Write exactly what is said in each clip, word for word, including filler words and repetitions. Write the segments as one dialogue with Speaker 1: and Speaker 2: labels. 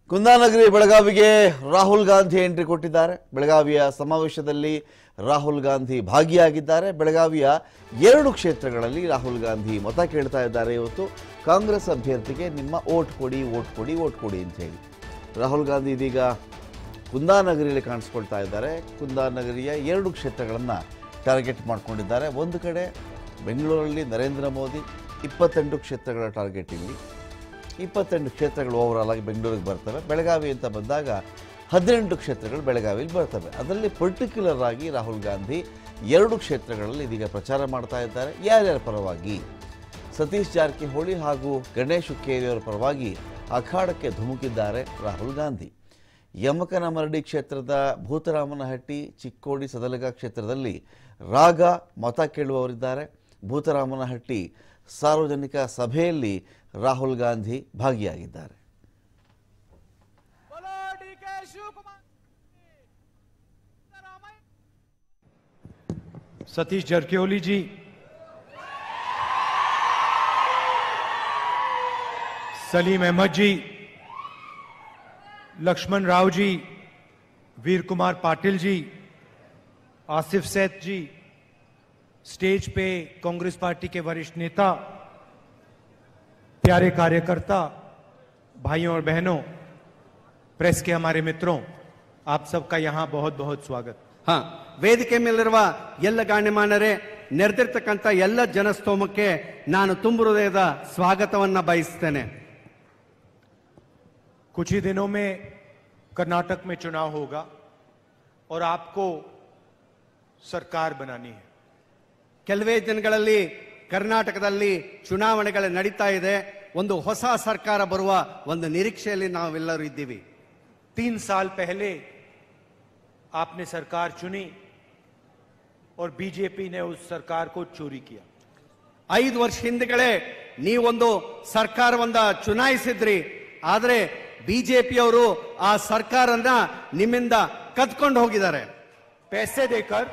Speaker 1: ಕುಂದಾನಗರಿ ಬೆಳಗಾವಿಗೆ ರಾಹುಲ್ ಗಾಂಧಿ ಎಂಟ್ರಿ ಕೊಟ್ಟಿದ್ದಾರೆ. ಬೆಳಗಾವಿಯ ಸಮಾವೇಶದಲ್ಲಿ ರಾಹುಲ್ ಗಾಂಧಿ ಭಾಗಿಯಾಗಿದ್ದಾರೆ. ಬೆಳಗಾವಿಯ ಎರಡು ಕ್ಷೇತ್ರಗಳಲ್ಲಿ ರಾಹುಲ್ ಗಾಂಧಿ ಮತ ಕೇಳ್ತಾ ಇದ್ದಾರೆ. ಇವತ್ತು ಕಾಂಗ್ರೆಸ್ ಅಭ್ಯರ್ಥಿಗೆ ನಿಮ್ಮ ವೋಟ್ ಕೊಡಿ ವೋಟ್ ಕೊಡಿ ವೋಟ್ ಕೊಡಿ ಅಂತ ಹೇಳಿ ರಾಹುಲ್ ಗಾಂಧಿ ಇದೀಗ ಕುಂದಾನಗರಿಯಲ್ಲಿ ಕಾಣಿಸ್ಕೊಳ್ತಾ ಇದ್ದಾರೆ. ಕುಂದಾನಗರಿಯ ಎರಡು ಕ್ಷೇತ್ರಗಳನ್ನು ಟಾರ್ಗೆಟ್ ಮಾಡಿಕೊಂಡಿದ್ದಾರೆ. ಒಂದು ಕಡೆ ಬೆಂಗಳೂರಲ್ಲಿ ನರೇಂದ್ರ ಮೋದಿ ಇಪ್ಪತ್ತೆಂಟು ಕ್ಷೇತ್ರಗಳ ಟಾರ್ಗೆಟ್ ಇಲ್ಲಿ ಇಪ್ಪತ್ತೆಂಟು ಕ್ಷೇತ್ರಗಳು ಓವರಾಲ್ ಆಗಿ ಬೆಂಗಳೂರಿಗೆ ಬರ್ತವೆ. ಬೆಳಗಾವಿ ಅಂತ ಬಂದಾಗ ಹದಿನೆಂಟು ಕ್ಷೇತ್ರಗಳು ಬೆಳಗಾವಿಯಲ್ಲಿ ಬರ್ತವೆ. ಅದರಲ್ಲಿ ಪರ್ಟಿಕ್ಯುಲರ್ ಆಗಿ ರಾಹುಲ್ ಗಾಂಧಿ ಎರಡು ಕ್ಷೇತ್ರಗಳಲ್ಲಿ ಇದೀಗ ಪ್ರಚಾರ ಮಾಡ್ತಾ ಇದ್ದಾರೆ. ಯಾರ್ಯಾರ ಪರವಾಗಿ? ಸತೀಶ್ ಜಾರಕಿಹೊಳಿ ಹಾಗೂ ಗಣೇಶ್ ಹುಕ್ಕೇರಿಯವರ ಪರವಾಗಿ ಅಖಾಡಕ್ಕೆ ಧುಮುಕಿದ್ದಾರೆ ರಾಹುಲ್ ಗಾಂಧಿ. ಯಮಕನಮರಡಿ ಕ್ಷೇತ್ರದ ಭೂತರಾಮನಹಟ್ಟಿ, ಚಿಕ್ಕೋಡಿ, ಸದಲಗ ಕ್ಷೇತ್ರದಲ್ಲಿ ರಾಗ ಮತ ಕೇಳುವವರಿದ್ದಾರೆ. ಭೂತರಾಮನಹಟ್ಟಿ ಸಾರ್ವಜನಿಕ ಸಭೆಯಲ್ಲಿ ರಾಹುಲ್ ಗಾಂಧಿ ಭಾಗಿಯಾಗಿದ್ದಾರೆ.
Speaker 2: सतीश जारकिहोली जी, सलीम अहमद जी, लक्ष्मण राव जी, वीर कुमार पाटिल जी, आसिफ सेठ जी, स्टेज पे कांग्रेस पार्टी के वरिष्ठ नेता, प्यारे कार्यकर्ता, भाइयों और बहनों, प्रेस के हमारे मित्रों, आप सबका यहां बहुत बहुत स्वागत.
Speaker 3: हाँ, ವೇದಿಕೆ ಮೇಲಿರುವ ಎಲ್ಲ ಗಣ್ಯಮಾನ್ಯರೇ, ನೆರೆದಿರ್ತಕ್ಕಂಥ ಎಲ್ಲ ಜನಸ್ತೋಮಕ್ಕೆ ನಾನು ತುಂಬ ಹೃದಯದ ಸ್ವಾಗತವನ್ನ ಬಯಸ್ತೇನೆ.
Speaker 2: कुछ ही दिनों में कर्नाटक में चुनाव होगा और आपको सरकार बनानी है.
Speaker 3: ಕೆಲವೇ ದಿನಗಳಲ್ಲಿ ಕರ್ನಾಟಕದಲ್ಲಿ ಚುನಾವಣೆಗಳು ನಡೀತಾ ಇದೆ. ಒಂದು ಹೊಸ ಸರ್ಕಾರ ಬರುವ ಒಂದು ನಿರೀಕ್ಷೆಯಲ್ಲಿ ನಾವೆಲ್ಲರೂ ಇದ್ದೀವಿ.
Speaker 2: तीन साल पहले आपने सरकार चुनी और बीजेपी ने उस सरकार को चोरी किया.
Speaker 3: ಐದು ವರ್ಷ ಹಿಂದೆಗಳೇ ನೀವೊಂದು ಸರ್ಕಾರವನ್ನ ಚುನಾಯಿಸಿದ್ರಿ. ಆದರೆ ಬಿಜೆಪಿಯವರು ಆ ಸರ್ಕಾರನ ನಿಮ್ಮಿಂದ ಕದ್ಕೊಂಡು ಹೋಗಿದ್ದಾರೆ.
Speaker 2: पैसे देकर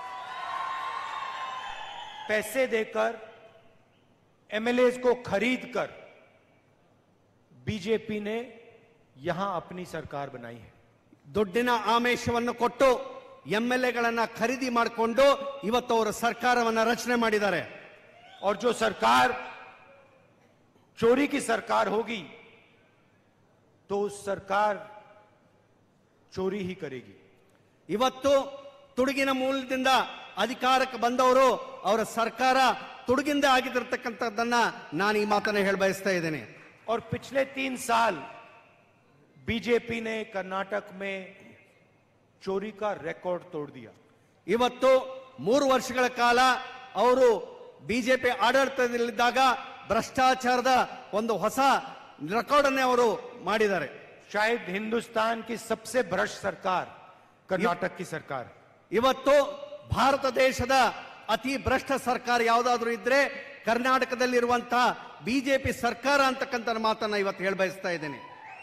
Speaker 2: पैसे देकर एमएलए को खरीद कर बीजेपी ने यहां अपनी सरकार बनाई है.
Speaker 3: ದುಡ್ಡಿನ ಆಮಿಷವನ್ನು ಕೊಟ್ಟು ಎಂಎಲ್ಎಗಳನ್ನ ಖರೀದಿ ಮಾಡಿಕೊಂಡು ಇವತ್ತು ಅವರ ಸರ್ಕಾರವನ್ನ ರಚನೆ ಮಾಡಿದ್ದಾರೆ.
Speaker 2: और जो सरकार चोरी की सरकार होगी तो उस सरकार चोरी ही करेगी.
Speaker 3: ಇವತ್ತು ತುಡುಗಿನ ಮೂಲದಿಂದ ಅಧಿಕಾರಕ್ಕೆ ಬಂದವರು ಅವರ ಸರ್ಕಾರ ತುಡುಗಿಂದ ಆಗಿರತಕ್ಕಂಥದ್ದನ್ನ ನಾನು ಈ ಮಾತನ್ನ ಹೇಳ ಬಯಸ್ತಾ ಇದ್ದೇನೆ.
Speaker 2: और पिछले तीन साल बीजेपी ने कर्नाटक में चोरी का रिकॉर्ड तोड़ दिया.
Speaker 3: ಇವತ್ತು ಮೂರು ವರ್ಷಗಳ ಕಾಲ ಅವರು ಬಿಜೆಪಿ ಆಡಳಿತದಲ್ಲಿದ್ದಾಗ ಭ್ರಷ್ಟಾಚಾರದ ಒಂದು ಹೊಸ ರೆಕಾರ್ಡ್ ಅನ್ನು ಅವರು ಮಾಡಿದ್ದಾರೆ.
Speaker 2: शायद हिंदुस्तान की सबसे भ्रष्ट सरकार कर्नाटक की सरकार.
Speaker 3: ಇವತ್ತು ಭಾರತ ದೇಶದ ಅತಿ ಭ್ರಷ್ಟ ಸರ್ಕಾರ ಯಾವುದಾದ್ರೂ ಇದ್ರೆ ಕರ್ನಾಟಕದಲ್ಲಿರುವಂತಹ ಬಿಜೆಪಿ ಸರ್ಕಾರ ಅಂತಕ್ಕಂಥ ಮಾತನ್ನ ಇವತ್ತು ಹೇಳ ಬಯಸ್ತಾ ಇದ್ದೇನೆ.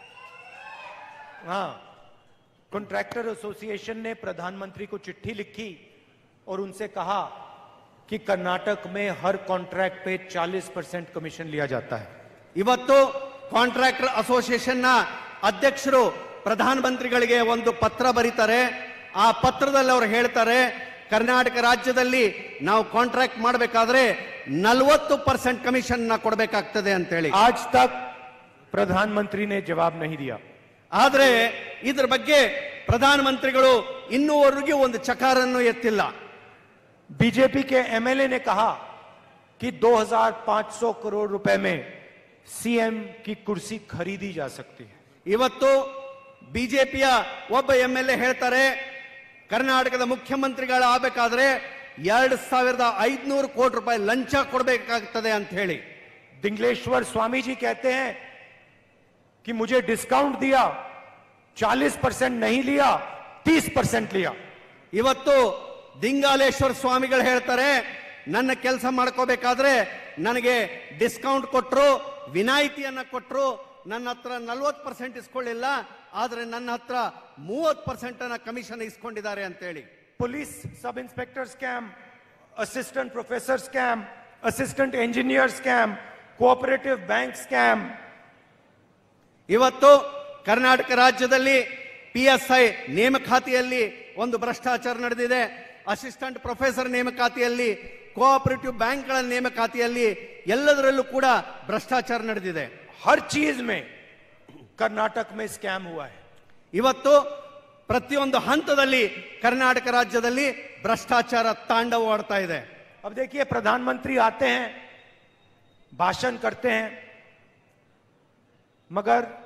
Speaker 2: हाँ, कॉन्ट्रैक्टर एसोसिएशन ने प्रधानमंत्री को चिट्ठी लिखी और उनसे कहा कि कर्नाटक में हर कॉन्ट्रैक्ट पे चालीस परसेंट कमीशन लिया जाता है.
Speaker 3: ಇವತ್ತು ಕಾಂಟ್ರಾಕ್ಟರ್ ಅಸೋಸಿಯೇಷನ್ ನ ಅಧ್ಯಕ್ಷರು ಪ್ರಧಾನಮಂತ್ರಿಗಳಿಗೆ ಒಂದು ಪತ್ರ ಬರೀತಾರೆ. ಆ ಪತ್ರದಲ್ಲಿ ಅವರು ಹೇಳ್ತಾರೆ, ಕರ್ನಾಟಕ ರಾಜ್ಯದಲ್ಲಿ ನಾವು ಕಾಂಟ್ರಾಕ್ಟ್ ಮಾಡಬೇಕಾದ್ರೆ ನಲವತ್ತು ಪರ್ಸೆಂಟ್ ಕಮಿಷನ್ ನ ಕೊಡಬೇಕಾಗ್ತದೆ ಅಂತ ಹೇಳಿ.
Speaker 2: आज तक प्रधानमंत्री ने जवाब नहीं दिया.
Speaker 3: ಆದ್ರೆ ಇದರ ಬಗ್ಗೆ ಪ್ರಧಾನಮಂತ್ರಿಗಳು ಇನ್ನೂವರೆಗೂ ಒಂದು ಚಕಾರನ್ನು ಎತ್ತಿಲ್ಲ.
Speaker 2: बीजेपी के एमएलए ने कहा कि दो हज़ार पाँच सौ करोड़ रुपए में सीएम की कुर्सी खरीदी जा सकती है.
Speaker 3: ಇವತ್ತು ಬಿಜೆಪಿಯ ಒಬ್ಬ ಎಂಎಲ್ಎ ಹೇಳ್ತಾರೆ, ಕರ್ನಾಟಕದ ಮುಖ್ಯಮಂತ್ರಿಗಳು ಆಗಬೇಕಾದ್ರೆ ಎರಡು ಸಾವಿರದ ಐದುನೂರು ಕೋಟಿ ರೂಪಾಯಿ ಲಂಚ ಕೊಡಬೇಕಾಗ್ತದೆ ಅಂತ ಹೇಳಿ.
Speaker 2: दिंगलेश्वर स्वामी जी कहते हैं कि मुझे डिस्काउंट दिया, चालीस परसेंट नहीं लिया, तीस परसेंट लिया.
Speaker 3: ಇವತ್ತು ದಿಂಗಾಲೇಶ್ವರ ಸ್ವಾಮಿಗಳು ಹೇಳ್ತಾರೆ, ನನ್ನ ಕೆಲಸ ಮಾಡ್ಕೋಬೇಕಾದ್ರೆ ನನಗೆ ಡಿಸ್ಕೌಂಟ್ ಕೊಟ್ಟರು, ವಿನಾಯಿತಿಯನ್ನ ಕೊಟ್ಟರು, ನನ್ನ ಹತ್ರ ನಲ್ವತ್ತು ಪರ್ಸೆಂಟ್ ಇಸ್ಕೊಳ್ಳಿಲ್ಲ, ಆದ್ರೆ ನನ್ನ ಹತ್ರ ಮೂವತ್ತು ಪರ್ಸೆಂಟ್ ಅನ್ನ ಕಮಿಷನ್ ಇಸ್ಕೊಂಡಿದ್ದಾರೆ ಅಂತ ಹೇಳಿ.
Speaker 2: Police sub inspector scam, assistant professor scam, assistant engineer scam, cooperative bank scam.
Speaker 3: ಇವತ್ತು ಕರ್ನಾಟಕ ರಾಜ್ಯದಲ್ಲಿ ಪಿ ಎಸ್ ಐ ನೇಮಕಾತಿಯಲ್ಲಿ ಒಂದು ಭ್ರಷ್ಟಾಚಾರ ನಡೆದಿದೆ. ಅಸಿಸ್ಟೆಂಟ್ ಪ್ರೊಫೆಸರ್ ನೇಮಕಾತಿಯಲ್ಲಿ, ಕೋಆಪರೇಟಿವ್ ಬ್ಯಾಂಕ್ಗಳ ನೇಮಕಾತಿಯಲ್ಲಿ ಎಲ್ಲದರಲ್ಲೂ ಕೂಡ ಭ್ರಷ್ಟಾಚಾರ ನಡೆದಿದೆ.
Speaker 2: हर चीज में कर्नाटक में स्कैम हुआ है.
Speaker 3: ಇವತ್ತು ಪ್ರತಿಯೊಂದು ಹಂತದಲ್ಲಿ ಕರ್ನಾಟಕ ರಾಜ್ಯದಲ್ಲಿ ಭ್ರಷ್ಟಾಚಾರ ತಾಂಡವವಾಡ್ತಾ ಇದೆ.
Speaker 2: अब देखिए, प्रधानमंत्री आते हैं, भाषण करते हैं, मगर